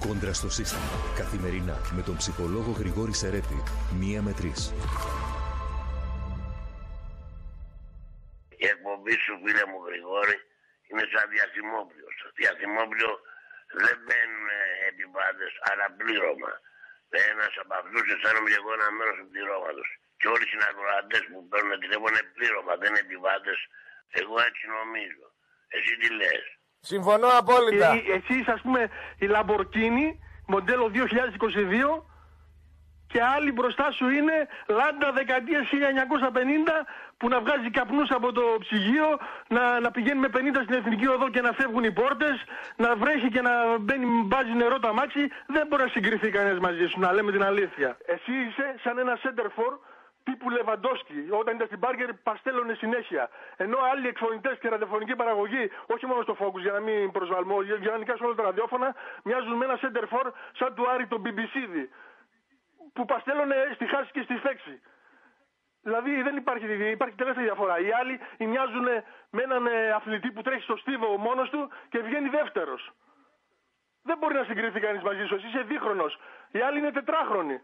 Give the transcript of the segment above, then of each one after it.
Κόντρα στο σύστημα. Καθημερινά με τον ψυχολόγο Γρηγόρη Σερέτη. 1 με 3. Η εκπομπή σου, φίλε μου Γρηγόρη, είναι σαν διαστημόπλιο. Στο διαστημόπλιο δεν μπαίνουν επιβάτες, αλλά πλήρωμα. Ένας από αυτούς αισθάνομαι και εγώ ένα μέρος του πληρώματος. Και όλοι οι συνακροατές που παίρνουν τηλέφωνο είναι πλήρωμα, δεν είναι επιβάτες. Εγώ έτσι νομίζω. Εσύ τι λες? Συμφωνώ απόλυτα. Εσείς, ας πούμε, η Lamborghini, μοντέλο 2022, και άλλοι μπροστά σου είναι Λάντα δεκαετίας 1950 που να βγάζει καπνούς από το ψυγείο, να πηγαίνει με 50 στην Εθνική Οδό και να φεύγουν οι πόρτες, να βρέχει και να μπάζει νερό το αμάξι. Δεν μπορεί να συγκριθεί κανένας μαζί σου, να λέμε την αλήθεια. Εσύ είσαι σαν ένα center-for τύπου Λεβαντόσκι. Όταν ήταν στην Μπάργκερ παστέλωνε συνέχεια. Ενώ άλλοι εκφωνητές και ραδιοφωνική παραγωγή, όχι μόνο στο Focus για να μην προσβαλμώ, γενικά σε όλα τα ραδιόφωνα, μοιάζουν με ένα center-for σαν του Άρη το BBC, που παστέλωνε στη χάση και στη φέξη. Δηλαδή δεν υπάρχει τεράστια διαφορά. Οι άλλοι μοιάζουν με έναν αθλητή που τρέχει στο στίβο μόνος του και βγαίνει δεύτερος. Δεν μπορεί να συγκριθεί κανείς μαζί σου. Εσύ είσαι δίχρονος. Οι άλλοι είναι τετράχρονοι.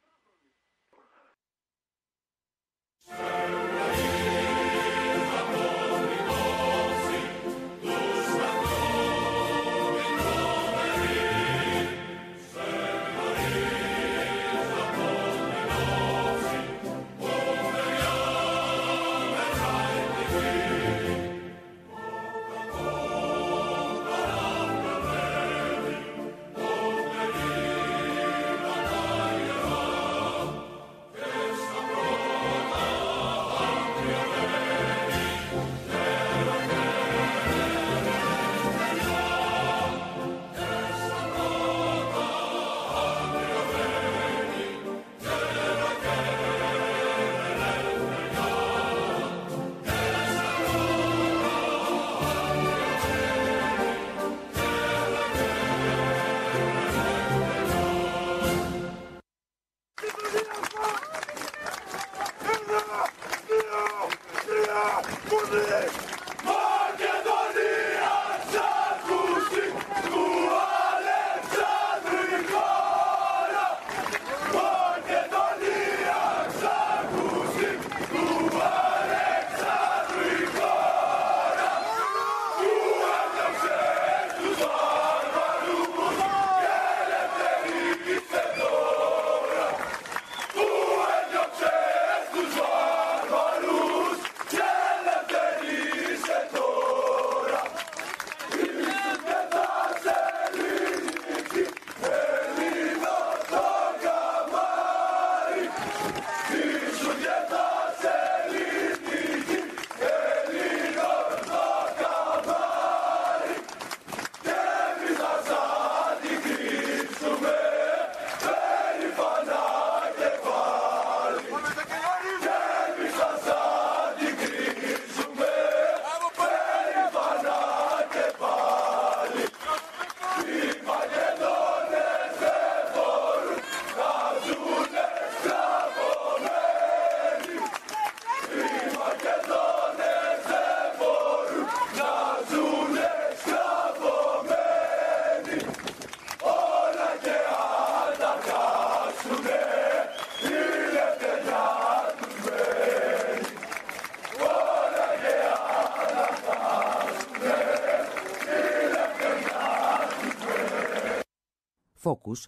Focus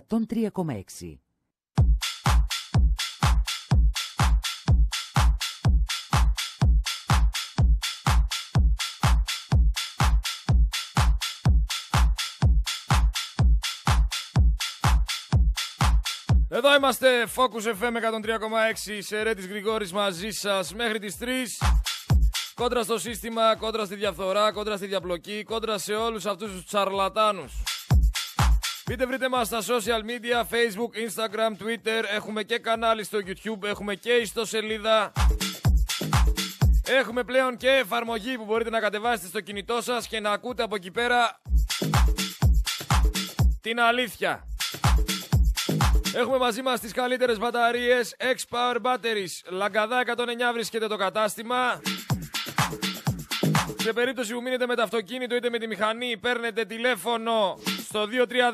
103,6. Εδώ είμαστε, Focus FM 103,6, Σερέτης Γρηγόρης μαζί σας μέχρι τις 3. Κόντρα στο σύστημα, κόντρα στη διαφθορά, κόντρα στη διαπλοκή, κόντρα σε όλους αυτούς τους τσαρλατάνους. Βρείτε μας στα social media, Facebook, Instagram, Twitter, έχουμε και κανάλι στο YouTube, έχουμε και ιστοσελίδα. Έχουμε πλέον και εφαρμογή που μπορείτε να κατεβάσετε στο κινητό σας και να ακούτε από εκεί πέρα την αλήθεια. Έχουμε μαζί μας τις καλύτερες μπαταρίες, X-Power Batteries, Λαγκαδά 109 βρίσκεται το κατάστημα. Σε περίπτωση που μείνετε με το αυτοκίνητο είτε με τη μηχανή, παίρνετε τηλέφωνο στο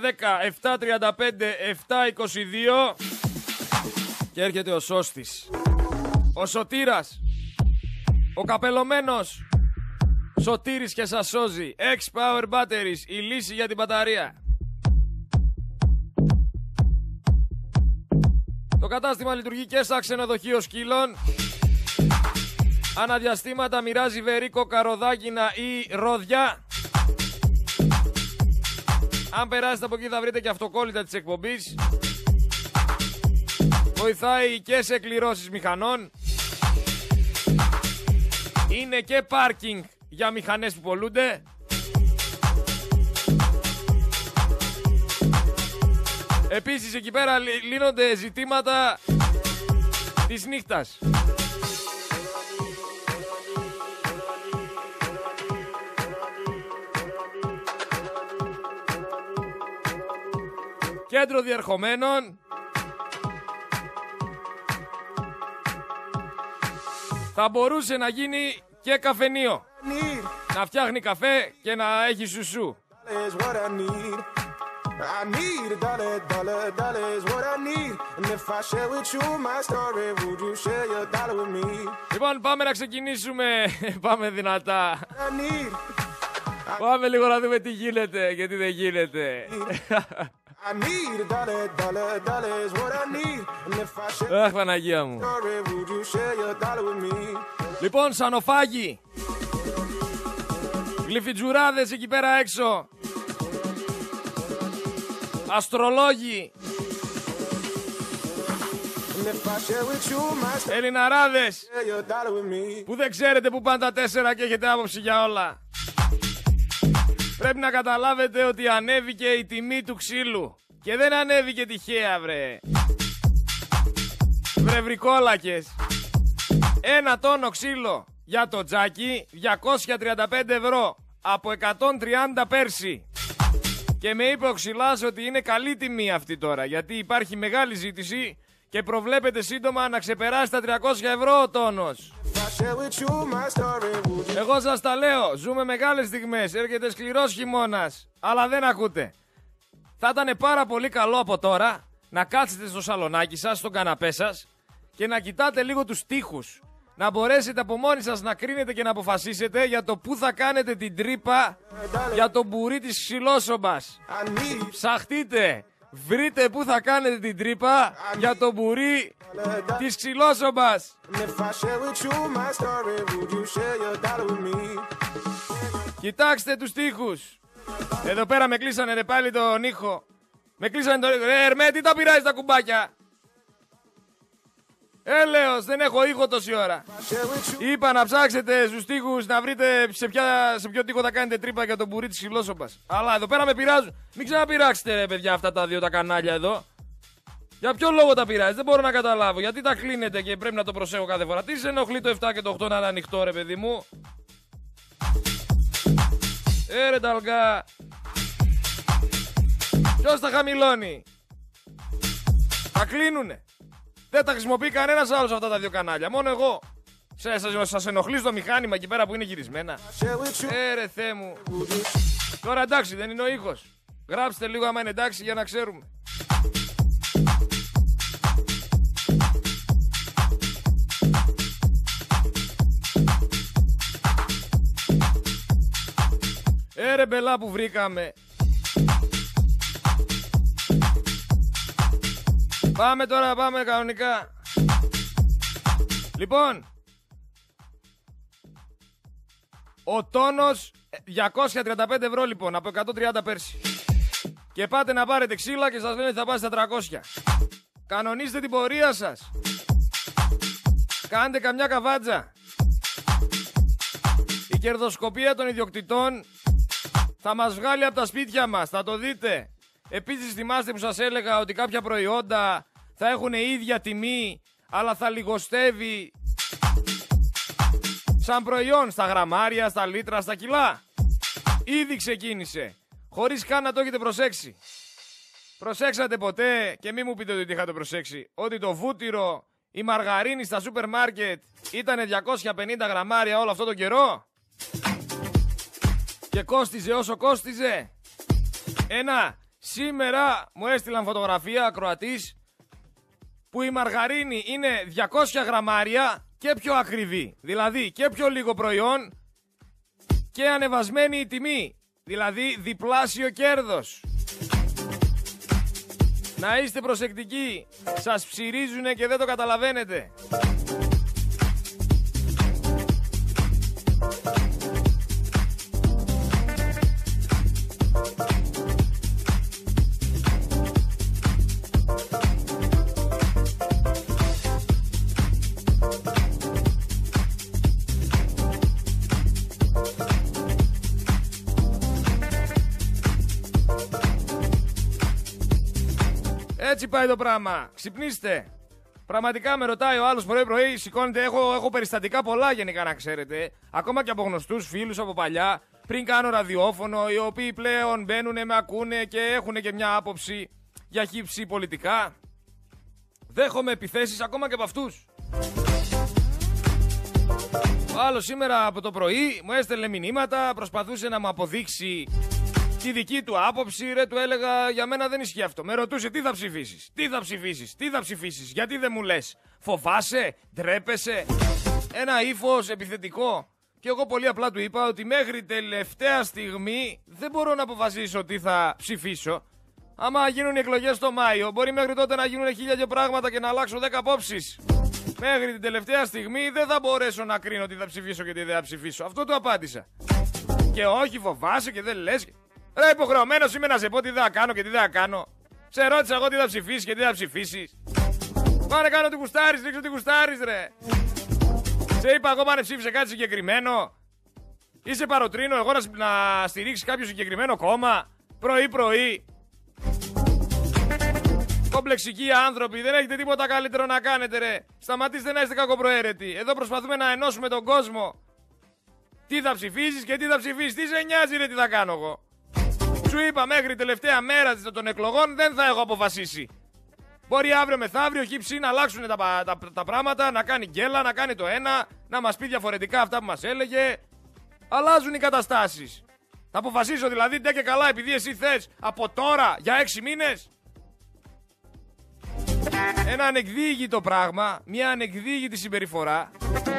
2310-735-722 και έρχεται ο σώστης, ο σωτήρας, ο καπελωμένος Σωτήρης και σας σώζει. X-Power Batteries, η λύση για την μπαταρία. Το κατάστημα λειτουργεί και σαν ξενοδοχείο σκύλων. Αναδιαστήματα μοιράζει βερίκο, καροδάκινα ή ρόδια. Αν περάσετε από εκεί θα βρείτε και αυτοκόλλητα της εκπομπής. Βοηθάει και σε κληρώσεις μηχανών. Είναι και πάρκινγκ για μηχανές που πολλούνται. Επίσης εκεί πέρα λύνονται ζητήματα της νύχτας. Κέντρο διερχομένων. Θα μπορούσε να γίνει και καφενείο. Να φτιάχνει καφέ και να έχει σουσού. Λοιπόν, πάμε να ξεκινήσουμε. Πάμε δυνατά. Πάμε λίγο να δούμε τι γίνεται και τι δεν γίνεται. Αχ, Παναγία μου. Λοιπόν, σανοφάγοι, γλυφιτζουράδες εκεί πέρα έξω, αστρολόγοι, Ελληναράδες που δεν ξέρετε που πάνε τα 4 και έχετε άποψη για όλα. Πρέπει να καταλάβετε ότι ανέβηκε η τιμή του ξύλου. Και δεν ανέβηκε τυχαία, βρε. Βρεβρικόλακες. 1 τόνο ξύλο για το τζάκι, 235 ευρώ. Από 130 πέρσι. Και με είπε ο ξυλάς ότι είναι καλή τιμή αυτή τώρα. Γιατί υπάρχει μεγάλη ζήτηση και προβλέπεται σύντομα να ξεπεράσει τα 300 ευρώ ο τόνος. Εγώ σας τα λέω, ζούμε μεγάλες στιγμές, έρχεται σκληρός χειμώνας, αλλά δεν ακούτε. Θα ήταν πάρα πολύ καλό από τώρα να κάτσετε στο σαλονάκι σας, στον καναπέ σας και να κοιτάτε λίγο τους τοίχους. Να μπορέσετε από μόνοι σας να κρίνετε και να αποφασίσετε για το πού θα κάνετε την τρύπα για το μπουρί της ξυλόσομπας. Ψαχτείτε, βρείτε πού θα κάνετε την τρύπα για το μπουρί της ξυλόσομπας. Κοιτάξτε τους τοίχους. Εδώ πέρα με κλείσανε ρε πάλι τον ήχο. Με κλείσανε τον ήχο. Ερμέ, τι τα πειράζει τα κουμπάκια. Έλεος, δεν έχω ήχο τόση ώρα. Είπα να ψάξετε στους τοίχους να βρείτε σε ποιο τοίχο θα κάνετε τρύπα για τον μπουρί της ξυλόσομπας. Αλλά εδώ πέρα με πειράζουν. Μην ξαναπειράξετε ρε παιδιά αυτά τα δύο τα κανάλια εδώ. Για ποιο λόγο τα πειράζει, δεν μπορώ να καταλάβω. Γιατί τα κλείνετε και πρέπει να το προσέχω κάθε φορά. Τι σε ενοχλεί το 7 και το 8 να είναι ανοιχτό ρε παιδί μου. Ρε ταλγά. Ποιος τα χαμηλώνει. Τα κλείνουνε. Δεν τα χρησιμοποιεί κανένας άλλος αυτά τα δύο κανάλια. Μόνο εγώ. Σας ενοχλεί στο μηχάνημα εκεί πέρα που είναι γυρισμένα. Ρε Θεέ μου. Τώρα εντάξει, δεν είναι ο ήχος. Γράψτε λίγο άμα είναι εντάξει για να ξέρουμε. Ρε μπελά που βρήκαμε. Πάμε τώρα, πάμε κανονικά. Λοιπόν, ο τόνος 235 ευρώ λοιπόν, από 130 πέρσι. Και πάτε να πάρετε ξύλα και σας λένε ότι θα πάτε στα 300. Κανονίστε την πορεία σας. Κάντε καμιά καβάτζα. Η κερδοσκοπία των ιδιοκτητών θα μας βγάλει από τα σπίτια μας, θα το δείτε. Επίσης θυμάστε που σας έλεγα ότι κάποια προϊόντα θα έχουν ίδια τιμή, αλλά θα λιγοστεύει σαν προϊόν στα γραμμάρια, στα λίτρα, στα κιλά. Ήδη ξεκίνησε, χωρίς καν να το έχετε προσέξει. Προσέξατε ποτέ, και μη μου πείτε ότι είχατε προσέξει, ότι το βούτυρο, η μαργαρίνη στα σούπερ μάρκετ ήταν 250 γραμμάρια όλο αυτό το καιρό? Και κόστιζε όσο κόστιζε. Σήμερα μου έστειλαν φωτογραφία ακροατής που η μαργαρίνη είναι 200 γραμμάρια και πιο ακριβή. Δηλαδή και πιο λίγο προϊόν και ανεβασμένη η τιμή. Δηλαδή διπλάσιο κέρδος. Να είστε προσεκτικοί. Σας ψηρίζουνε και δεν το καταλαβαίνετε. Έτσι πάει το πράγμα. Ξυπνήστε. Πραγματικά με ρωτάει ο άλλος πρωί-πρωί, σηκώνεται. Έχω περιστατικά πολλά γενικά να ξέρετε. Ακόμα και από γνωστούς φίλους από παλιά. Πριν κάνω ραδιόφωνο, οι οποίοι πλέον μπαίνουνε, με ακούνε και έχουν και μια άποψη για χύψη πολιτικά. Δέχομαι επιθέσεις ακόμα και από αυτούς. Ο άλλος σήμερα από το πρωί μου έστελνε μηνύματα, προσπαθούσε να μου αποδείξει τη δική του άποψη, του έλεγα για μένα δεν ισχύει αυτό. Με ρωτούσε τι θα ψηφίσεις, τι θα ψηφίσεις, γιατί δεν μου λες, φοβάσαι, ντρέπεσαι. Ένα ύφος επιθετικό. Και εγώ πολύ απλά του είπα ότι μέχρι τελευταία στιγμή δεν μπορώ να αποφασίσω τι θα ψηφίσω. Άμα γίνουν οι εκλογές το Μάιο, μπορεί μέχρι τότε να γίνουν 1000 πράγματα και να αλλάξω 10 απόψεις. Μέχρι την τελευταία στιγμή δεν θα μπορέσω να κρίνω τι θα ψηφίσω και τι δεν θα ψηφίσω. Αυτό του απάντησα. Και όχι, φοβάσαι και δεν λες. Ρε, υποχρεωμένος είμαι να σε πω τι θα κάνω και τι δεν θα κάνω. Σε ρώτησα εγώ τι θα ψηφίσεις και τι θα ψηφίσεις. Πάνε κάνω τι γουστάρεις, ρίξω τι γουστάρεις, ρε. Σε είπα εγώ πάνε ψήφισε κάτι συγκεκριμένο. Είσαι παροτρύνω εγώ να στηρίξεις κάποιο συγκεκριμένο κόμμα. Πρωί-πρωί. Κομπλεξικοί άνθρωποι, δεν έχετε τίποτα καλύτερο να κάνετε, ρε. Σταματήστε να είστε κακοπροαίρετοι. Εδώ προσπαθούμε να ενώσουμε τον κόσμο. Τι θα ψηφίσεις και τι θα ψηφίσεις. Τι σε νοιάζει, ρε, τι θα κάνω εγώ. Σου είπα μέχρι τελευταία μέρα των εκλογών δεν θα έχω αποφασίσει. Μπορεί αύριο μεθαύριο χύψη να αλλάξουν τα πράγματα, να κάνει γκέλα, να κάνει το ένα, να μας πει διαφορετικά αυτά που μας έλεγε. Αλλάζουν οι καταστάσεις. Θα αποφασίσω δηλαδή ντε και καλά επειδή εσύ θες από τώρα για 6 μήνες. Ένα ανεκδίγητο πράγμα, μια ανεκδίγητη συμπεριφορά.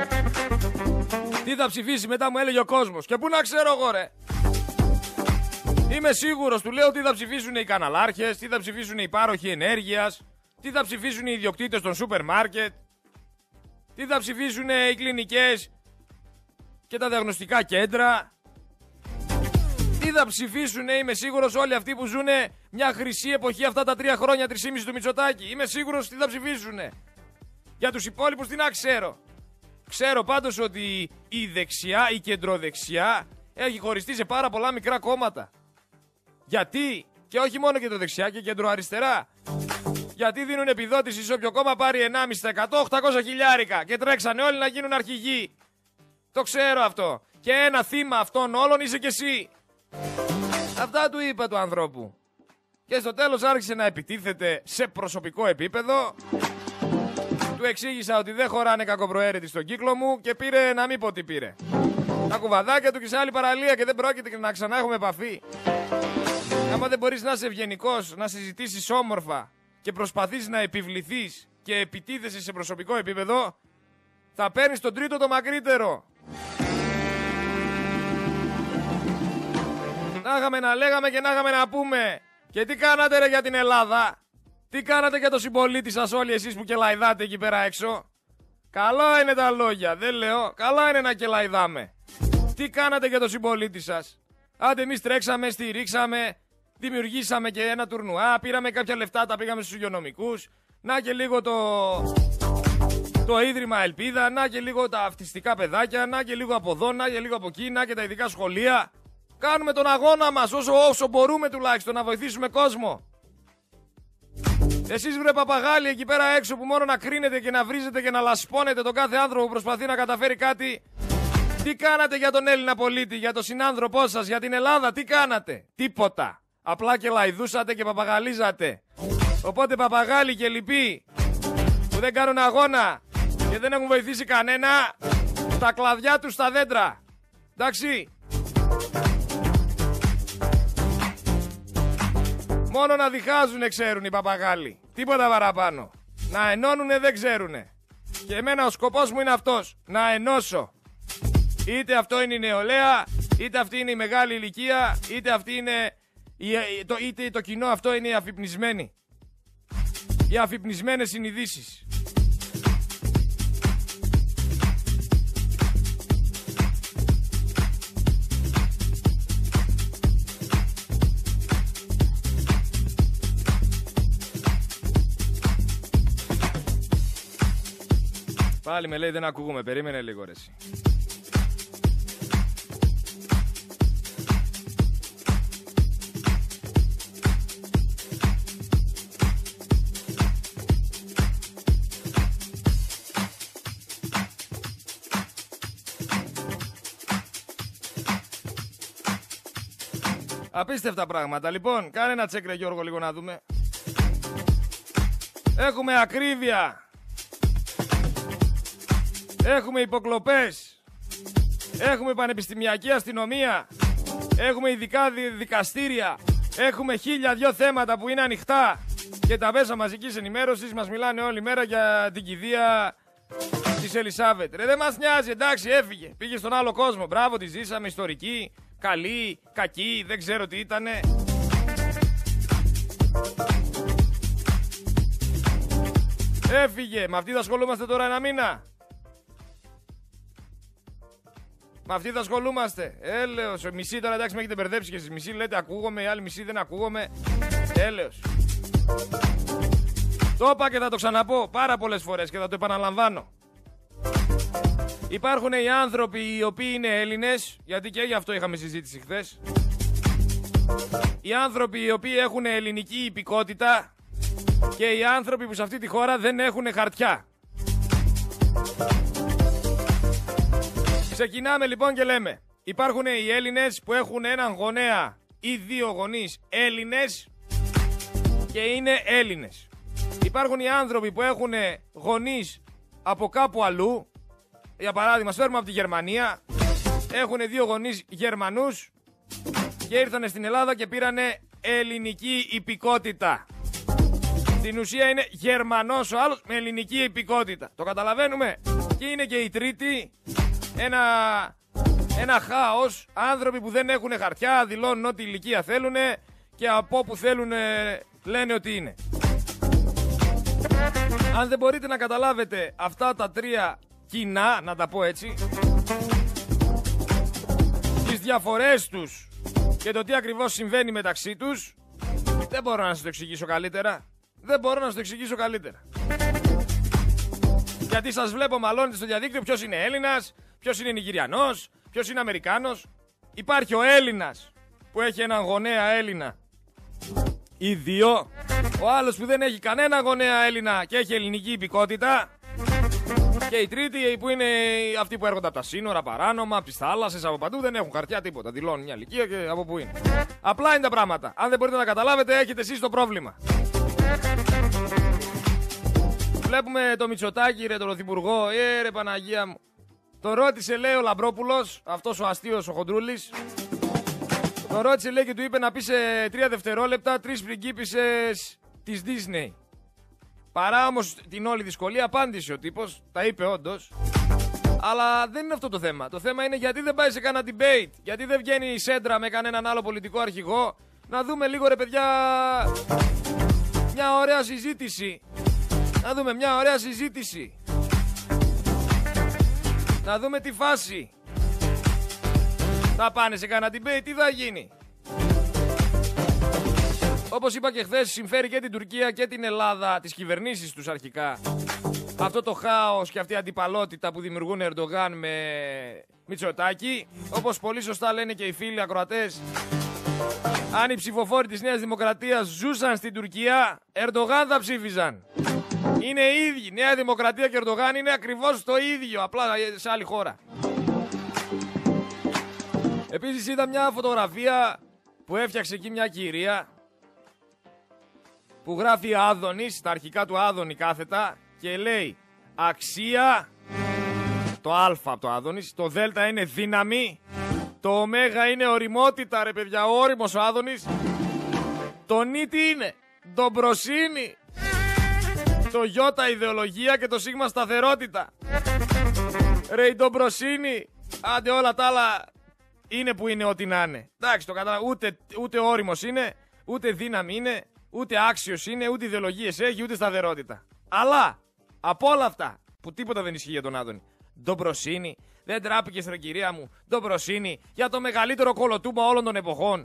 Τι θα ψηφίσει μετά μου έλεγε ο κόσμος. Και πού να ξέρω εγώ, ρε. Είμαι σίγουρος, του λέω τι θα ψηφίσουν οι καναλάρχες, τι θα ψηφίσουν οι πάροχοι ενέργειας, τι θα ψηφίσουν οι ιδιοκτήτες των σούπερ μάρκετ, τι θα ψηφίσουν οι κλινικές και τα διαγνωστικά κέντρα, τι θα ψηφίσουν, είμαι σίγουρος, όλοι αυτοί που ζουν μια χρυσή εποχή αυτά τα 3 χρόνια, 3,5 του Μητσοτάκη. Είμαι σίγουρος τι θα ψηφίσουν. Για τους υπόλοιπους τι να ξέρω. Ξέρω πάντως ότι η δεξιά, η κεντροδεξιά έχει χωριστεί σε πάρα πολλά μικρά κόμματα. Γιατί, και όχι μόνο κεντροδεξιά και κεντροαριστερά. Γιατί δίνουν επιδότηση σε όποιο κόμμα πάρει 1,5%, 800 χιλιάρικα και τρέξανε όλοι να γίνουν αρχηγοί. Το ξέρω αυτό. Και ένα θύμα αυτών όλων είσαι κι εσύ. Αυτά του είπα του ανθρώπου. Και στο τέλος άρχισε να επιτίθεται σε προσωπικό επίπεδο. Του εξήγησα ότι δεν χωράνε κακοπροαίρετοι στον κύκλο μου και πήρε να μην πω τι πήρε. Τα κουβαδάκια του και σε άλλη παραλία και δεν πρόκειται να ξανά έχουμε επαφή. Άμα δεν μπορείς να είσαι ευγενικός, να συζητήσεις όμορφα και προσπαθείς να επιβληθείς και επιτίθεσαι σε προσωπικό επίπεδο, θα παίρνεις τον τρίτο το μακρύτερο. Να είχαμε να λέγαμε και να είχαμε να πούμε. Και τι κάνατε ρε για την Ελλάδα. Τι κάνατε για το συμπολίτη σας όλοι εσείς που κελαϊδάτε εκεί πέρα έξω. Καλά είναι τα λόγια, δεν λέω. Καλά είναι να κελαϊδάμε. Τι κάνατε για το συμπολίτη σας. Άντε εμείς τρέξαμε, στηρίξαμε, δημιουργήσαμε και ένα τουρνουά, πήραμε κάποια λεφτά, τα πήγαμε στους υγειονομικούς. Να και λίγο το Ίδρυμα Ελπίδα, να και λίγο τα αυτιστικά παιδάκια, να και λίγο από εδώ, να και λίγο από εκεί, να και τα ειδικά σχολεία. Κάνουμε τον αγώνα μας όσο μπορούμε τουλάχιστον να βοηθήσουμε κόσμο. Εσείς βρε παπαγάλοι εκεί πέρα έξω που μόνο να κρίνετε και να βρίζετε και να λασπώνετε τον κάθε άνθρωπο που προσπαθεί να καταφέρει κάτι. Τι κάνατε για τον Έλληνα πολίτη, για τον συνάνθρωπό σας, για την Ελλάδα, τι κάνατε. Τίποτα. Απλά και λαϊδούσατε και παπαγαλίζατε. Οπότε παπαγάλοι και λοιποί που δεν κάνουν αγώνα και δεν έχουν βοηθήσει κανένα, τα κλαδιά τους στα δέντρα. Εντάξει. Μόνο να διχάζουνε ξέρουν οι παπαγάλοι. Τίποτα παραπάνω. Να ενώνουνε δεν ξέρουνε. Και εμένα ο σκοπός μου είναι αυτός. Να ενώσω. Είτε αυτό είναι η νεολαία, είτε αυτή είναι η μεγάλη ηλικία, είτε αυτή είναι είτε το κοινό αυτό είναι οι αφυπνισμένοι. Οι αφυπνισμένες συνειδήσεις. Πάλι με λέει δεν ακούγομαι, περίμενε λίγο ρε εσύ. Απίστευτα πράγματα. Λοιπόν, κάνε ένα τσεκ ρε Γιώργο λίγο να δούμε. Έχουμε ακρίβεια. Έχουμε υποκλοπές. Έχουμε πανεπιστημιακή αστυνομία. Έχουμε ειδικά δικαστήρια. Έχουμε 1002 θέματα που είναι ανοιχτά. Και τα μέσα μαζικής ενημέρωσης μας μιλάνε όλη μέρα για την κηδεία της Ελισάβετ. Ρε δεν μας νοιάζει, εντάξει έφυγε. Πήγε στον άλλο κόσμο. Μπράβο, τη ζήσαμε, ιστορική. Καλή, κακή, δεν ξέρω τι ήτανε. Έφυγε. Με αυτή θα ασχολούμαστε τώρα ένα μήνα. Με αυτή θα ασχολούμαστε. Έλεος. Μισή τώρα εντάξει με έχετε μπερδέψει και εσείς. Μισή λέτε ακούγομαι, οι άλλοι μισή δεν ακούγομαι. Έλεος. Το είπα και θα το ξαναπώ πάρα πολλές φορές και θα το επαναλαμβάνω. Υπάρχουν οι άνθρωποι οι οποίοι είναι Έλληνες, γιατί και γι' αυτό είχαμε συζήτηση χθες. Οι άνθρωποι οι οποίοι έχουν ελληνική υπηκότητα και οι άνθρωποι που σε αυτή τη χώρα δεν έχουν χαρτιά. Ξεκινάμε λοιπόν και λέμε, υπάρχουν οι Έλληνες που έχουν έναν γονέα ή δύο γονείς Έλληνες και είναι Έλληνες. Υπάρχουν οι άνθρωποι που έχουν γονείς από κάπου αλλού. Για παράδειγμα, φέρουμε από τη Γερμανία. Έχουν δύο γονείς Γερμανούς και ήρθανε στην Ελλάδα και πήρανε ελληνική υπηκότητα. Στην ουσία είναι Γερμανός ο άλλος με ελληνική υπηκότητα. Το καταλαβαίνουμε? Και είναι και η τρίτη ένα χάος. Άνθρωποι που δεν έχουν χαρτιά, δηλώνουν ό,τι ηλικία θέλουν και από όπου θέλουν λένε ότι είναι. Αν δεν μπορείτε να καταλάβετε αυτά τα τρία κοινά, να τα πω έτσι, τις διαφορές τους και το τι ακριβώς συμβαίνει μεταξύ τους, δεν μπορώ να σας το εξηγήσω καλύτερα. Δεν μπορώ να σας το εξηγήσω καλύτερα. Γιατί σας βλέπω μαλώνετε στο διαδίκτυο ποιος είναι Έλληνας, ποιος είναι Νιγηριανός, ποιος είναι Αμερικάνος. Υπάρχει ο Έλληνας που έχει έναν γονέα Έλληνα ή δύο. Ο άλλος που δεν έχει κανένα γονέα Έλληνα και έχει ελληνική υπηκότητα. Και οι τρίτοι που είναι αυτοί που έρχονται από τα σύνορα παράνομα, από τις θάλασσες, από παντού, δεν έχουν χαρτιά τίποτα. Δηλώνουν μια ηλικία και από πού είναι. Απλά είναι τα πράγματα. Αν δεν μπορείτε να καταλάβετε, έχετε εσείς το πρόβλημα. Βλέπουμε το Μητσοτάκη, ρε, τον Πρωθυπουργό. Ρε Παναγία μου. Το ρώτησε, λέει, ο Λαμπρόπουλος, αυτός ο αστείος ο Χοντρούλης. Το ρώτησε, λέει, και του είπε να πει σε 3 δευτερόλεπτα 3 πριγκίπισσες της Disney. Παρά όμως την όλη δυσκολία, απάντησε ο τύπος, τα είπε όντως. Αλλά δεν είναι αυτό το θέμα. Το θέμα είναι γιατί δεν πάει σε κανένα debate, γιατί δεν βγαίνει η Σέντρα με κανέναν άλλο πολιτικό αρχηγό. Να δούμε λίγο, ρε παιδιά, μια ωραία συζήτηση. Να δούμε μια ωραία συζήτηση. Να δούμε τη φάση. Θα πάνε σε κανένα debate, τι θα γίνει? Όπως είπα και χθες, συμφέρει και την Τουρκία και την Ελλάδα, τις κυβερνήσεις τους αρχικά, αυτό το χάος και αυτή η αντιπαλότητα που δημιουργούν Ερντογάν με Μητσοτάκη. Όπως πολύ σωστά λένε και οι φίλοι ακροατές, αν οι ψηφοφόροι της Νέας Δημοκρατίας ζούσαν στην Τουρκία, Ερντογάν θα ψήφιζαν. Είναι οι ίδιοι. Νέα Δημοκρατία και Ερντογάν είναι ακριβώς το ίδιο, απλά σε άλλη χώρα. Επίσης είδα μια φωτογραφία που έφτιαξε εκεί μια κυρία που γράφει Άδωνης, τα αρχικά του Άδωνη κάθετα, και λέει αξία, το α από το Άδωνης, το δ είναι δύναμη, το ω είναι ωριμότητα, ρε παιδιά, ο όριμος ο Άδωνης, Το νι τι είναι? Ντομπροσίνη. Το γιώτα ιδεολογία και το σίγμα σταθερότητα. Ρε η ντομπροσίνη. Άντε όλα τα άλλα είναι που είναι ό,τι να είναι. Εντάξει, το καταλαβαίνω. Ούτε όριμος είναι, ούτε δύναμη είναι, ούτε άξιος είναι, ούτε ιδεολογίες έχει, ούτε σταθερότητα. Αλλά από όλα αυτά που τίποτα δεν ισχύει για τον Άδωνη. Ντομπροσίνη. Δεν τράπηκες ρε κυρία μου. Ντομπροσίνη για το μεγαλύτερο κολοτούμπα όλων των εποχών.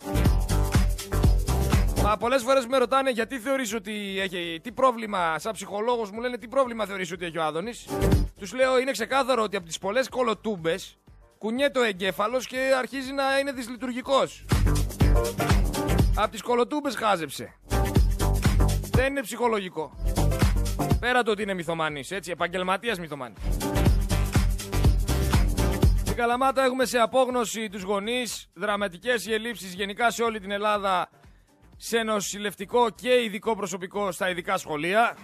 Μα πολλές φορές με ρωτάνε γιατί θεωρείς ότι έχει. Τι πρόβλημα, σαν ψυχολόγος μου λένε τι πρόβλημα θεωρείς ότι έχει ο Άδωνης. Τους λέω είναι ξεκάθαρο ότι από τις πολλές κολοτούμπες κουνιέται ο εγκέφαλος και αρχίζει να είναι δυσλειτουργικός. Από τις κολοτούμπες χάζεψε. Δεν είναι ψυχολογικό. Πέρα το ότι είναι μυθομανής, έτσι, επαγγελματίας μυθομανής. Στην Καλαμάτα έχουμε σε απόγνωση τους γονείς, δραματικές οι ελλείψεις γενικά σε όλη την Ελλάδα, σε νοσηλευτικό και ειδικό προσωπικό στα ειδικά σχολεία.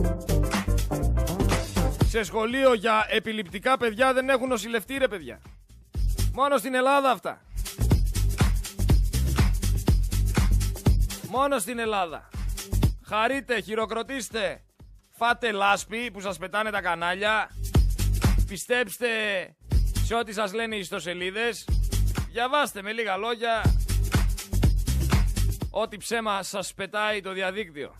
Σε σχολείο για επιληπτικά παιδιά δεν έχουν νοσηλευτεί ρε παιδιά. Μόνο στην Ελλάδα αυτά. Μόνο στην Ελλάδα. Χαρείτε, χειροκροτήστε, φάτε λάσπη που σας πετάνε τα κανάλια. Πιστέψτε σε ό,τι σας λένε οι ιστοσελίδες. Διαβάστε με λίγα λόγια ό,τι ψέμα σας πετάει το διαδίκτυο.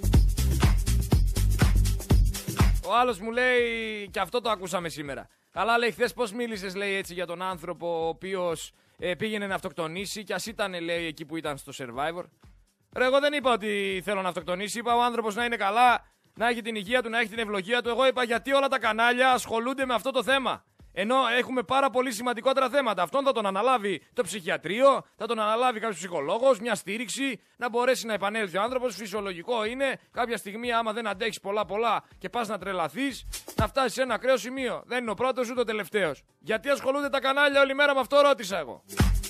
Ο άλλος μου λέει, και αυτό το ακούσαμε σήμερα. Καλά λέει, χθες πώς μίλησες λέει έτσι για τον άνθρωπο ο οποίος πήγαινε να αυτοκτονήσει και ας ήταν λέει εκεί που ήταν στο Survivor. Ρε εγώ δεν είπα ότι θέλω να αυτοκτονήσει, είπα ο άνθρωπος να είναι καλά, να έχει την υγεία του, να έχει την ευλογία του. Εγώ είπα γιατί όλα τα κανάλια ασχολούνται με αυτό το θέμα. Ενώ έχουμε πάρα πολύ σημαντικότερα θέματα. Αυτόν θα τον αναλάβει το ψυχιατρίο, θα τον αναλάβει κάποιος ψυχολόγος, μια στήριξη, να μπορέσει να επανέλθει ο άνθρωπος. Φυσιολογικό είναι κάποια στιγμή, άμα δεν αντέχεις πολλά και πας να τρελαθείς, να φτάσεις σε ένα ακραίο σημείο. Δεν είναι ο πρώτος ούτε ο τελευταίος. Γιατί ασχολούνται τα κανάλια όλη μέρα με αυτό, ρώτησα εγώ.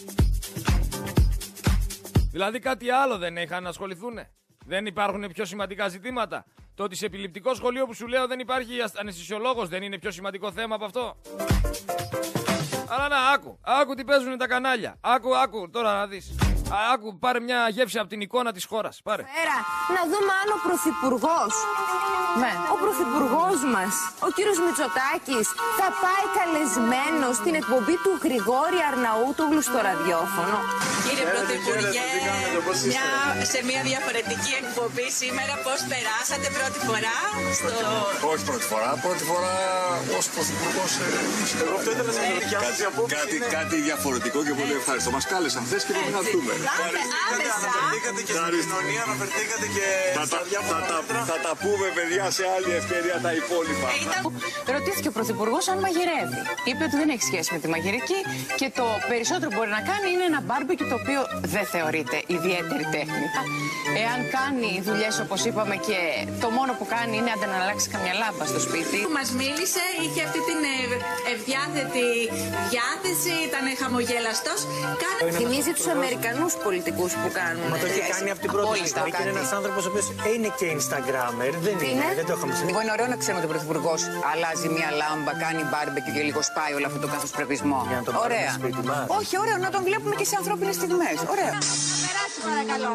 Δηλαδή κάτι άλλο δεν είχαν να ασχοληθούν. Δεν υπάρχουν πιο σημαντικά ζητήματα. Το ότι σε επιληπτικό σχολείο που σου λέω δεν υπάρχει αναισθησιολόγος δεν είναι πιο σημαντικό θέμα από αυτό. Αλλά να, άκου τι παίζουν τα κανάλια. Άκου τώρα να δεις. Άκου, πάρε μια γεύση από την εικόνα της χώρας. Πάρε. Να δούμε αν ο Πρωθυπουργός, ο Πρωθυπουργός μας, ο κύριος Μητσοτάκης, θα πάει καλεσμένο στην εκπομπή του Γρηγόρη Αρναούτογλου στο ραδιόφωνο. Κύριε Πρωθυπουργέ, σε μια διαφορετική εκπομπή σήμερα, πώς περάσατε πρώτη φορά στο... Όχι πρώτη φορά ως Πρωθυπουργός. Εγώ αυτό ήθελα να σας πω κάτι διαφορετικό και πολύ ευχαριστώ. Μας κάλεσαν χθες και πρέπει να δούμε. Αναφερθήκατε και στην κοινωνία, αναφερθήκατε και στα διάφορα μέτρα. Θα τα πούμε παιδιά σε άλλη ευκαιρία τα υπόλοιπα. Ρωτήθηκε ο Πρωθυπουργός αν μαγειρεύει. Είπε ότι δεν έχει σχέση με τη μαγειρική και το περισσότερο που μπορεί να κάνει είναι ένα μπάρμπεκι το οποίο δεν θεωρείται ιδιαίτερη τέχνητα. Εάν κάνει δουλειές όπως είπαμε και το μόνο που κάνει είναι να αλλάξει καμιά λάμπα στο σπίτι. Μας μίλησε, είχε αυτή την ευδιάθετη διάθεση, ήταν χαμογελαστός. Θυμίζει τους Αμερικανούς πολιτικούς που κάνουν. Μα το έχει κάνει από την πρώτη στιγμή και είναι ένας άνθρωπος ο οποίος είναι και Instagrammer. Δεν το είχαμε Λοιπόν, είναι ωραίο να ξέρουμε ότι ο Πρωθυπουργός αλλάζει μια λάμπα, κάνει μπάρμπεκι και λίγο σπάει όλο αυτό το καθοσπρεπισμό. Ωραία. Όχι, ωραίο να τον βλέπουμε και σε ανθρώπινες στιγμές. Ωραία. Περάσει παρακαλώ.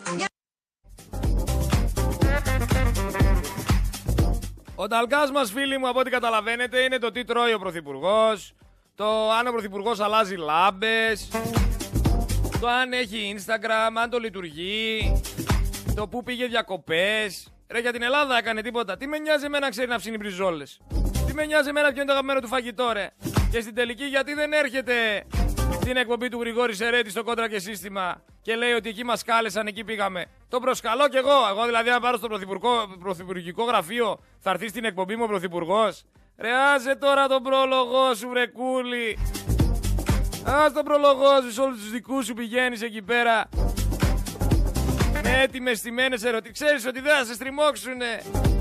Ο ταλκάς μας φίλοι μου από ό,τι καταλαβαίνετε είναι το τι τρώει ο Πρωθυπουργός, το αν ο Πρωθυπουργός αλλάζει λάμπες, το αν έχει Instagram, αν το λειτουργεί, το που πήγε διακοπές. Ρε για την Ελλάδα έκανε τίποτα. Τι με νοιάζει εμένα ξέρει να ψήνει μπριζόλες. Τι με νοιάζει εμένα ποιο είναι το αγαπημένο του φαγητό ρε. Και στην τελική γιατί δεν έρχεται στην εκπομπή του Γρηγόρη Σερέτη στο Κόντρα και Σύστημα και λέει ότι εκεί μας κάλεσαν, εκεί πήγαμε. Το προσκαλώ κι εγώ. Εγώ δηλαδή αν πάρω στο πρωθυπουργικό γραφείο θα έρθει στην εκπομπή μου ο Πρωθυπουργός. Ρε άσε τώρα τον πρόλογο σου βρε κούλη. Ας τον πρόλογο σου, σε όλους τους δικούς σου πηγαίνεις εκεί πέρα με έτοιμες στημένες ερωτήσεις. Ξέρεις ότι δεν θα σε στριμώξουνε.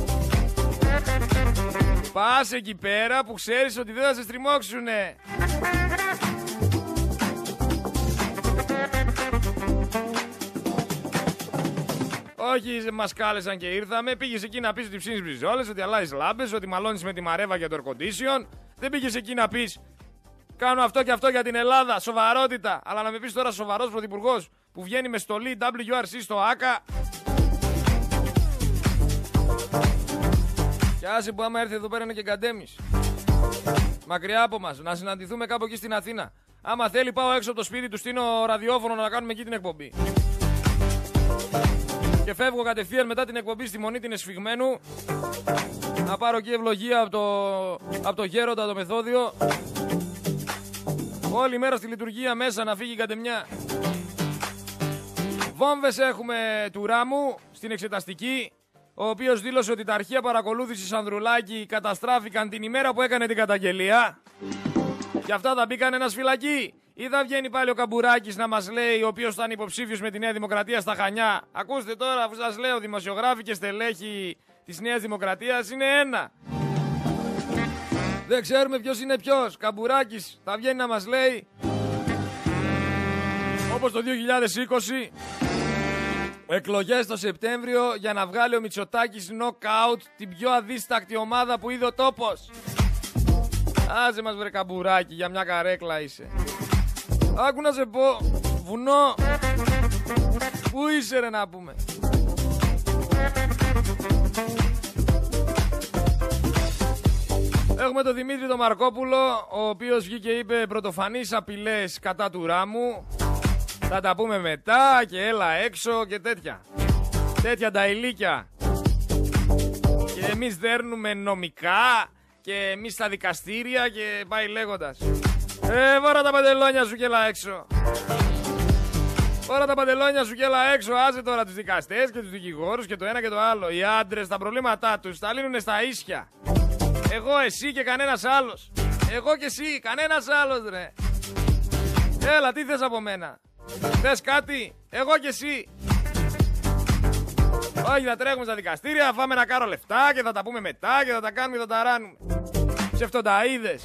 Πας εκεί πέρα που ξέρεις ότι δεν θα σε στριμώξουνε. Όχι, μας κάλεσαν και ήρθαμε. Πήγες εκεί να πεις ότι ψήνεις μπριζόλες, ότι αλλάζεις λάμπες, ότι μαλώνεις με τη μαρέβα για το air condition. Δεν πήγες εκεί να πεις κάνω αυτό και αυτό για την Ελλάδα. Σοβαρότητα. Αλλά να με πεις τώρα σοβαρός πρωθυπουργός που βγαίνει με στολή WRC στο ΆΚΑ. Και άσε που άμα έρθει εδώ πέρα είναι και Καντέμις. Μακριά από μας, να συναντηθούμε κάπου εκεί στην Αθήνα. Άμα θέλει πάω έξω από το σπίτι του, στείνω ραδιόφωνο να κάνουμε εκεί την εκπομπή. Και φεύγω κατευθείαν μετά την εκπομπή στη Μονή την Εσφυγμένου. Να πάρω εκεί ευλογία από το Γέροντα το Μεθόδιο. Όλη μέρα στη λειτουργία μέσα να φύγει η κατεμιά. Βόμβες έχουμε του Ράμου στην εξεταστική, ο οποίος δήλωσε ότι τα αρχεία παρακολούθησης Ανδρουλάκη καταστράφηκαν την ημέρα που έκανε την καταγγελία. Γι' αυτά θα μπήκαν ένας φυλακή. Ή θα βγαίνει πάλι ο Καμπουράκης να μας λέει, ο οποίος ήταν υποψήφιος με τη Νέα Δημοκρατία στα Χανιά. Ακούστε τώρα, αφού σας λέω, δημοσιογράφοι και στελέχοι της Νέας Δημοκρατίας είναι ένα. Δεν ξέρουμε ποιος είναι ποιος. Καμπουράκης θα βγαίνει να μας λέει, όπως το 2020, εκλογές το Σεπτέμβριο για να βγάλει ο Μητσοτάκης νοκάουτ την πιο αδίστακτη ομάδα που είδε ο τόπος. Άσε μας βρε Καμπουράκη, για μια καρέκλα είσαι. Άκου να σε πω, βουνό, πού είσαι ρε να πούμε. Έχουμε τον Δημήτρη τον Μαρκόπουλο, ο οποίος βγήκε και είπε πρωτοφανείς απειλές κατά του Ράμου. Θα τα πούμε μετά και έλα έξω και τέτοια. Τέτοια τα ηλίκια. Και εμείς δέρνουμε νομικά και εμείς στα δικαστήρια και πάει λέγοντας. Βόρα τα παντελόνια σου και έλα έξω. Βόρα τα παντελόνια σου και έλα έξω. Άσε τώρα τους δικαστές και τους δικηγόρους και το ένα και το άλλο. Οι άντρες τα προβλήματά τους τα λύνουν στα ίσια. Εγώ, εσύ και κανένας άλλος. Εγώ και εσύ, κανένας άλλος ρε. Έλα, τι θες από μένα. Θες κάτι, εγώ και εσύ. Όχι, θα τρέχουμε στα δικαστήρια, θα φάμε ένα κάρο λεφτά και θα τα πούμε μετά και θα τα κάνουμε και θα τα ράνουμε. Ψευτονταΐδες.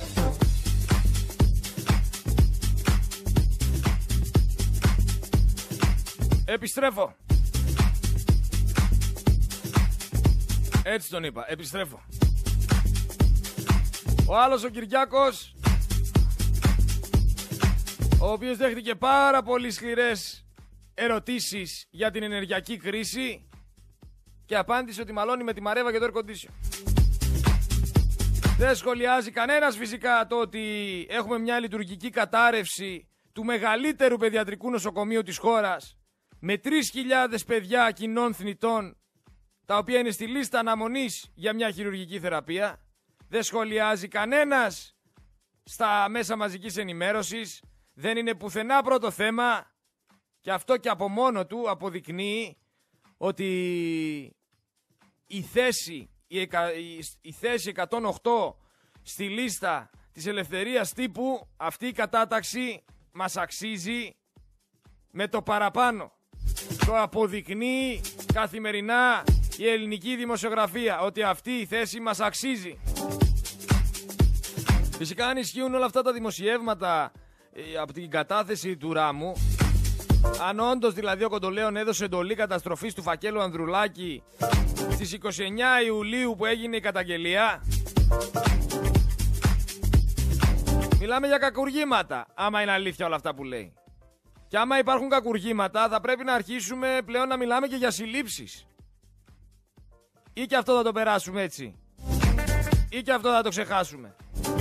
Επιστρέφω. Έτσι τον είπα, επιστρέφω. Ο άλλος ο Κυριάκος, ο οποίος δέχτηκε πάρα πολύ σκληρές ερωτήσεις για την ενεργειακή κρίση και απάντησε ότι μαλώνει με τη μαρέβα και το air condition. Δεν σχολιάζει κανένας φυσικά το ότι έχουμε μια λειτουργική κατάρρευση του μεγαλύτερου παιδιατρικού νοσοκομείου της χώρας με 3.000 παιδιά κοινών θνητών, τα οποία είναι στη λίστα αναμονής για μια χειρουργική θεραπεία. Δεν σχολιάζει κανένας στα μέσα μαζικής ενημέρωσης. Δεν είναι πουθενά πρώτο θέμα και αυτό και από μόνο του αποδεικνύει ότι η θέση 108 στη λίστα της ελευθερίας τύπου, αυτή η κατάταξη μας αξίζει με το παραπάνω. Το αποδεικνύει καθημερινά η ελληνική δημοσιογραφία ότι αυτή η θέση μας αξίζει. Φυσικά αν ισχύουν όλα αυτά τα δημοσιεύματα από την κατάθεση του Ράμου, αν όντως δηλαδή ο Κοντολέων έδωσε εντολή καταστροφής του φακέλου Ανδρουλάκη στις 29 Ιουλίου που έγινε η καταγγελία, μιλάμε για κακουργήματα, άμα είναι αλήθεια όλα αυτά που λέει. Και άμα υπάρχουν κακουργήματα θα πρέπει να αρχίσουμε πλέον να μιλάμε και για συλλήψεις. Ή και αυτό θα το περάσουμε έτσι, ή και αυτό θα το ξεχάσουμε.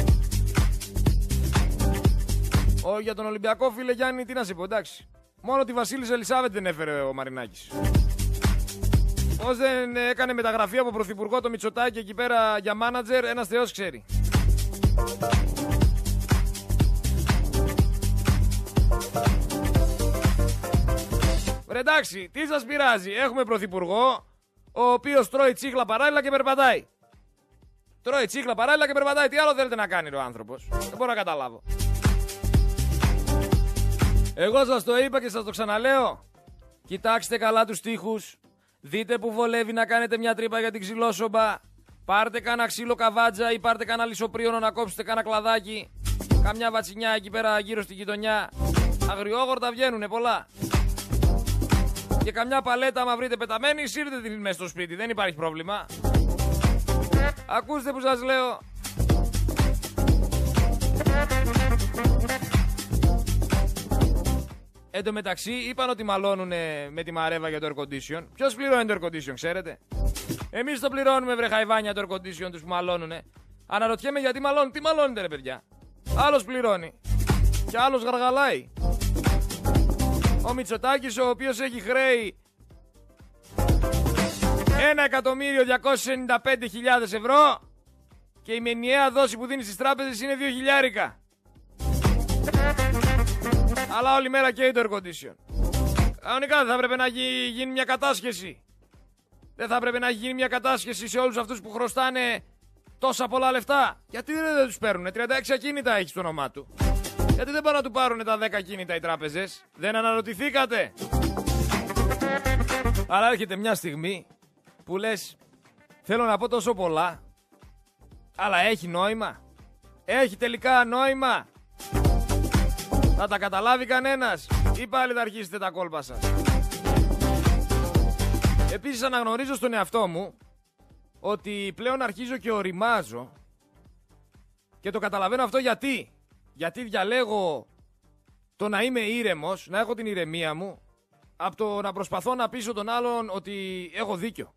Για τον Ολυμπιακό, φίλε Γιάννη, τι να σε πω, εντάξει. Μόνο τη Βασίλισσα Ελισάβετ δεν έφερε ο Μαρινάκης. Πώς δεν έκανε μεταγραφή από πρωθυπουργό το Μητσοτάκη εκεί πέρα για μάνατζερ, ένας θεός ξέρει. Ρε εντάξει, τι σας πειράζει, έχουμε πρωθυπουργό ο οποίος τρώει τσίχλα παράλληλα και περπατάει. Τρώει τσίχλα παράλληλα και περπατάει, τι άλλο θέλετε να κάνει ο άνθρωπος, δεν μπορώ να καταλάβω. Εγώ σας το είπα και σας το ξαναλέω. Κοιτάξτε καλά τους τοίχους. Δείτε που βολεύει να κάνετε μια τρύπα για την ξυλόσομπα. Πάρτε κάνα ξύλο καβάτζα ή πάρτε κάνα λισοπρίωνο να κόψετε κάνα κλαδάκι. Καμιά βατσινιά εκεί πέρα γύρω στη γειτονιά. Αγριόγορτα βγαίνουνε πολλά. Και καμιά παλέτα άμα βρείτε πεταμένη, σύρτε την μέσα στο σπίτι. Δεν υπάρχει πρόβλημα. Ακούστε που σας λέω. Εν τω μεταξύ είπαν ότι μαλώνουν με τη Μαρέβα για το air condition. Ποιος πληρώνει το air condition, ξέρετε? Εμείς το πληρώνουμε, βρε χαϊβάνια, το air condition τους που μαλώνουνε. Αναρωτιέμαι γιατί μαλώνουν. Τι μαλώνετε, ρε παιδιά? Άλλος πληρώνει και άλλος γαργαλάει. Ο Μητσοτάκης, ο οποίος έχει χρέη 1.295.000 ευρώ και η μηνιαία δόση που δίνει στις τράπεζες είναι 2.000. Αλλά όλη μέρα καίει το air condition. Κανονικά δεν θα έπρεπε να γίνει μια κατάσχεση? Δεν θα έπρεπε να γίνει μια κατάσχεση σε όλους αυτούς που χρωστάνε τόσα πολλά λεφτά? Γιατί δεν τους παίρνουνε? 36 ακίνητα έχει στο όνομά του. Γιατί δεν πάνε να του πάρουν τα 10 ακίνητα οι τράπεζες? Δεν αναρωτηθήκατε? Αλλά έρχεται μια στιγμή που λες, θέλω να πω τόσο πολλά, αλλά έχει νόημα? Έχει τελικά νόημα? Θα τα καταλάβει κανένας ή πάλι θα αρχίσετε τα κόλπα σας? Επίσης αναγνωρίζω στον εαυτό μου ότι πλέον αρχίζω και οριμάζω και το καταλαβαίνω αυτό γιατί διαλέγω το να είμαι ήρεμος, να έχω την ηρεμία μου, από το να προσπαθώ να πείσω τον άλλον ότι έχω δίκιο.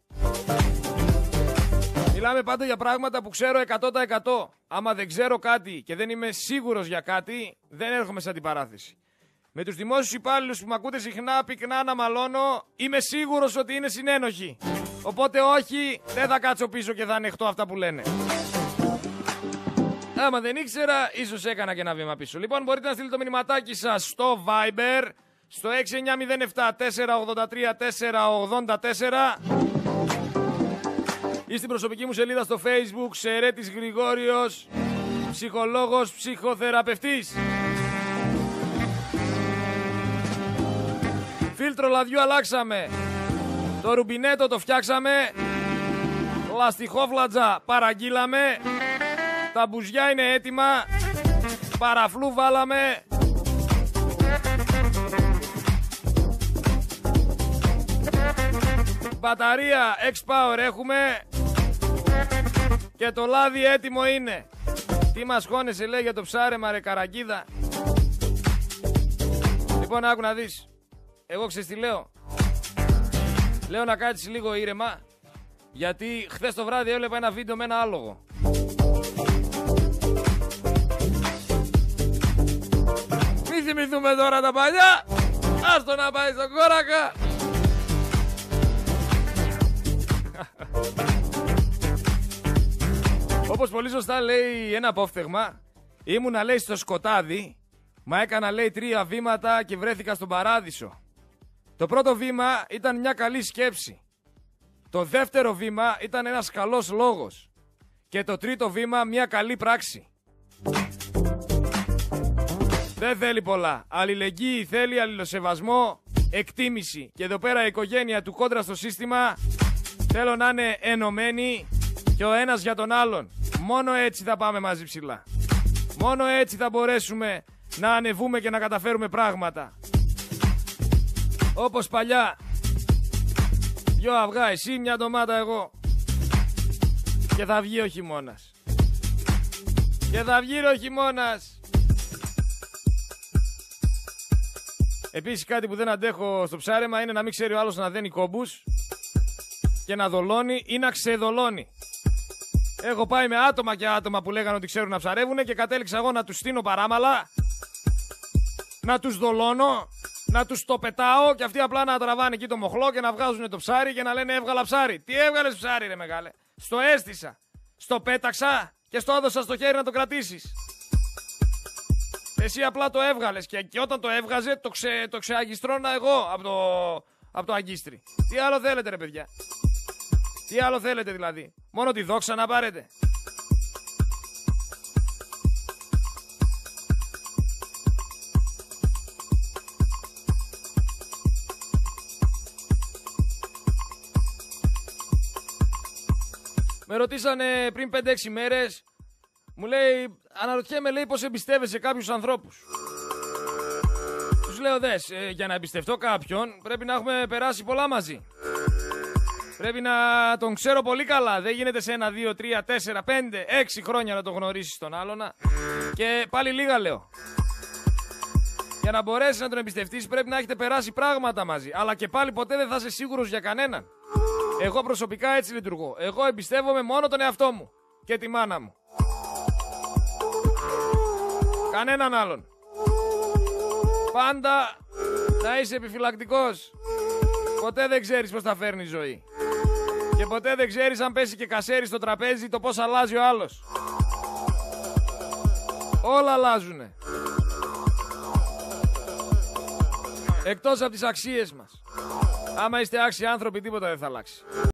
Μιλάμε πάντα για πράγματα που ξέρω 100%. Άμα δεν ξέρω κάτι και δεν είμαι σίγουρος για κάτι, δεν έρχομαι σε αντιπαράθεση. Με τους δημόσιους υπάλληλους που με ακούτε συχνά πυκνά να μαλώνω, είμαι σίγουρος ότι είναι συνένοχοι. Οπότε όχι, δεν θα κάτσω πίσω και θα ανεχτώ αυτά που λένε. Άμα δεν ήξερα, ίσως έκανα και ένα βήμα πίσω. Λοιπόν, μπορείτε να στείλετε το μηνυματάκι σας στο Viber, στο 6907-483-484 ή στην προσωπική μου σελίδα στο Facebook, Σερέτης Γρηγόριος, ψυχολόγος, ψυχοθεραπευτής. Φίλτρο λαδιού αλλάξαμε. Το ρουμπινέτο το φτιάξαμε. Λαστιχόφλατζα παραγγείλαμε. Τα μπουζιά είναι έτοιμα. Παραφλού βάλαμε. Μπαταρία X-Power έχουμε. Και το λάδι έτοιμο είναι. Τι μας χώνεσαι, λέει, για το ψάρεμα, ρε καραγκίδα? Λοιπόν, άκου να δεις. Εγώ ξέρεις τι λέω? Λέω να κάτσεις λίγο ήρεμα, γιατί χθες το βράδυ έβλεπα ένα βίντεο με ένα άλογο. Μη θυμηθούμε τώρα τα παλιά. Άστο να πάει στον κόρακα. Όπως πολύ σωστά λέει ένα απόφθεγμα, ήμουνα, λέει, στο σκοτάδι, μα έκανα, λέει, 3 βήματα και βρέθηκα στον παράδεισο. Το πρώτο βήμα ήταν μια καλή σκέψη. Το δεύτερο βήμα ήταν ένας καλός λόγος. Και το τρίτο βήμα μια καλή πράξη. Δεν θέλει πολλά. Αλληλεγγύη θέλει, αλληλοσεβασμό, εκτίμηση. Και εδώ πέρα η οικογένεια του Κόντρα στο Σύστημα θέλω να είναι ενωμένοι και ο ένας για τον άλλον. Μόνο έτσι θα πάμε μαζί ψηλά. Μόνο έτσι θα μπορέσουμε να ανεβούμε και να καταφέρουμε πράγματα. Όπως παλιά. 2 αυγά εσύ, 1 ντομάτα εγώ. Και θα βγει ο χειμώνας. Και θα βγει ο χειμώνας. Επίσης κάτι που δεν αντέχω στο ψάρεμα είναι να μην ξέρει ο άλλος να δένει κόμπους και να δολώνει ή να ξεδολώνει. Έχω πάει με άτομα και άτομα που λέγανε ότι ξέρουν να ψαρεύουνε και κατέληξα εγώ να τους στείνω παράμαλα, να τους δολώνω, να τους το πετάω και αυτοί απλά να τραβάνε εκεί το μοχλό και να βγάζουν το ψάρι και να λένε έβγαλα ψάρι. Τι έβγαλες ψάρι, ρε μεγάλε? Στο έστησα, στο πέταξα και στο έδωσα στο χέρι να το κρατήσεις. Εσύ απλά το έβγαλες και όταν το έβγαζε το ξεαγιστρώνα εγώ από το αγκίστρι. Τι άλλο θέλετε, ρε παιδιά? Τι άλλο θέλετε δηλαδή? Μόνο τη δόξα να πάρετε? Με ρωτήσανε πριν 5-6 μέρες, μου λέει, αναρωτιέμαι, λέει, πώς εμπιστεύεσαι κάποιους ανθρώπους. Τους λέω, δες, για να εμπιστευτώ κάποιον πρέπει να έχουμε περάσει πολλά μαζί. Πρέπει να τον ξέρω πολύ καλά. Δεν γίνεται σε 1, 2, 3, 4, 5, 6 χρόνια να τον γνωρίσεις τον άλλον. Και πάλι λίγα λέω. Για να μπορέσεις να τον εμπιστευτείς πρέπει να έχετε περάσει πράγματα μαζί. Αλλά και πάλι ποτέ δεν θα είσαι σίγουρος για κανέναν. Εγώ προσωπικά έτσι λειτουργώ. Εγώ εμπιστεύομαι μόνο τον εαυτό μου και τη μάνα μου. Κανέναν άλλον. Πάντα να είσαι επιφυλακτικός. Ποτέ δεν ξέρεις πώς θα φέρνει η ζωή. Και ποτέ δεν ξέρεις αν πέσει και κασέρι στο τραπέζι το πώς αλλάζει ο άλλος. Όλα αλλάζουνε. Εκτός από τις αξίες μας. Άμα είστε άξιοι άνθρωποι, τίποτα δεν θα αλλάξει.